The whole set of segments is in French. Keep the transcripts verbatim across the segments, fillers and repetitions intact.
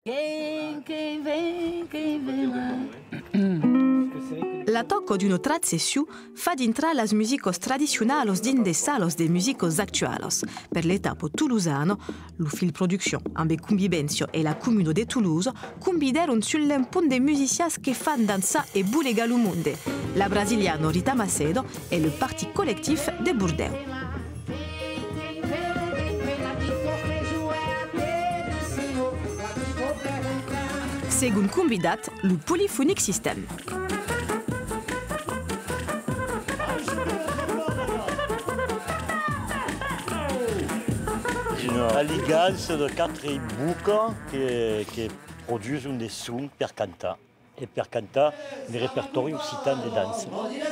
La tocco di uno trazzessiu fa dintra las musicos tradizionalos d'indessalos de musicos actualos. Per l'etapo toulousano, lo fil production ambe Cumbibenzio e la Comune de Toulouse combideron sull'empun de musicias che fan danza e bulega lo monde, la brasiliano Rita Macedo e le parti collectif de Bourdeu. Segun convidat, lo Polyphonic System. Une alliance de quatre boucles qui, qui produisent un des sons per canta. Et per canta, des répertoires occitans de danse.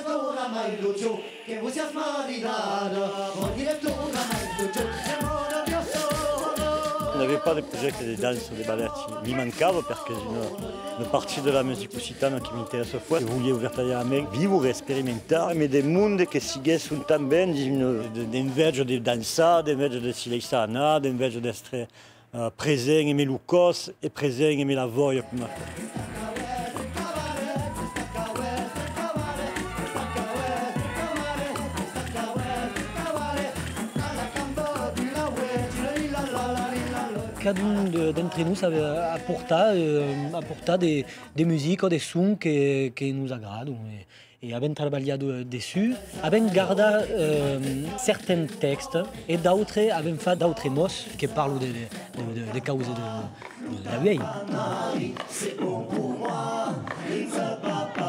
On n'avait pas de projet de danse ou de balletti. Il manquava parce que une, une partie de la musique occitane qui m'intéresse fort. Je voulais verdaderamente vivre, experimentar, mais des mondes qui siguessent também d'invece de dançar, d'invece de se leissar, d'invece d'être uh, present e lo cos e present e la voia. Chacun d'entre nous apporta, euh, apporta des, des musiques, des sons qui, qui nous agradent. Et, et avons travaillé dessus, avons gardé euh, certains textes et d'autres avons fait d'autres mots qui parlent des de, de, de causes de, de la vieille.